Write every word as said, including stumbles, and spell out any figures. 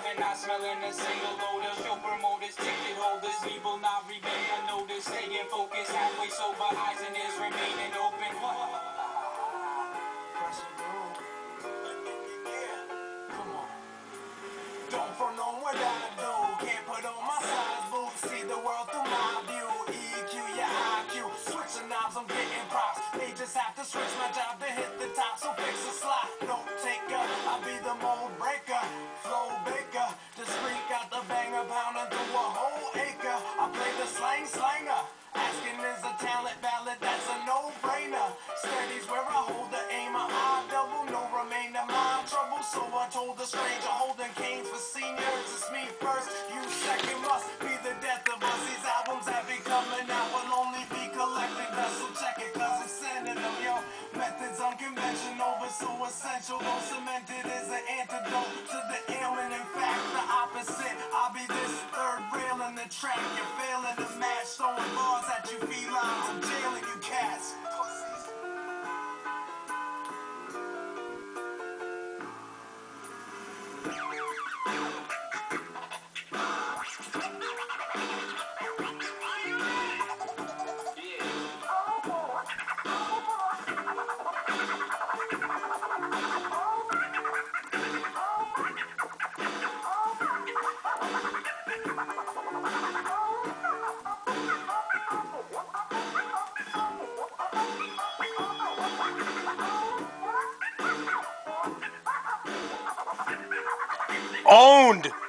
and not smelling a single odor. Show promoters, ticket holders, people not remain unnoticed. Staying focused, halfway sober, eyes and ears remaining open. Don't front on what I do. Can't put on my size boots. See the world through my view. E Q, your I Q. Switching knobs, I'm getting props. They just have to switch my job to hit the top. So fix a slot. Note taker. I'll be the mold breaker. Flow baker. Discreet got the banger pounding through a whole acre. I play the slang slanger. Asking is a talent ballad. That's a no-brainer. Steady's where I hold the aimer. I double, no remainder. My trouble. So I told the stranger holding canes for seniors. It's me first, you second. Must be the death of us. These albums have been coming out will only be collected. So check it, cause I'm sending them, yo. Methods unconventional, but so essential. Though cemented is an antidote to the ailment. In fact, the opposite. I'll be this third rail in the track. You're failing to match, throwing bars at you felines. I'm jailing you cats. Owned!